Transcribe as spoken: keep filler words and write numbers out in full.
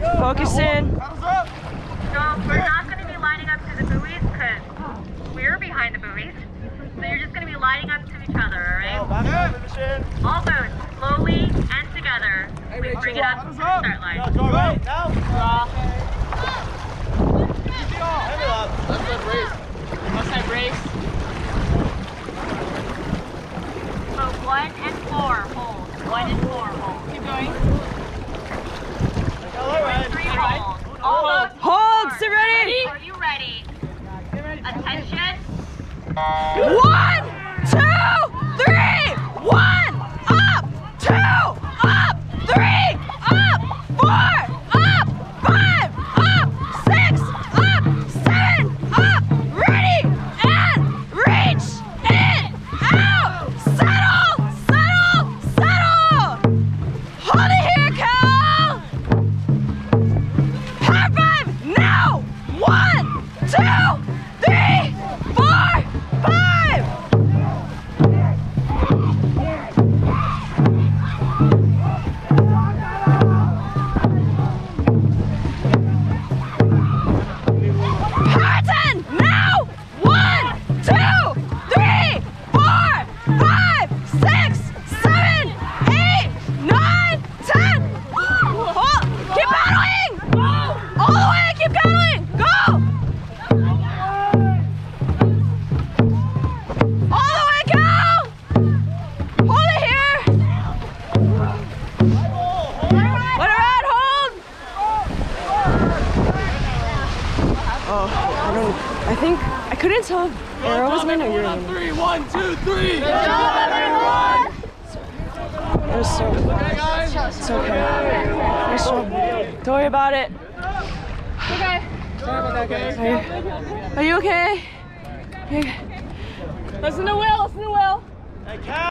Focus in. So we're not going to be lining up to the buoys because we're behind the buoys. So you're just going to be lining up to each other, alright? Also, slowly and together, we bring it up to the start line. Go right now. Left side race. Left side race. So one and four, hold. One and four, hold. Keep going. Three, hold. Almost. Hold, sit ready. Are you ready? Attention. One, two, three. One, up, two, up, three, up, four, up, five, up, six, up, seven, up, ready, and reach, in, out, settle, settle, settle. Hold it here, Cal. High five, now. One, two, three, four, five. High ten, now. One, two, three, four, five, six, seven, eight, nine, ten. Hold, keep paddling. All the way, keep paddling. Go. All the way, go. Hold it here. Let it ride, hold. Oh, I don't, I think, I couldn't tell if Arrow was in or you were in. Three, one, two, three. It was so, Okay, guys. it's okay. Nice job. Don't worry about it. Okay. Sorry about that, guys. Are you, are you okay? Are you, listen to Will, listen to Will. Hey, Cal.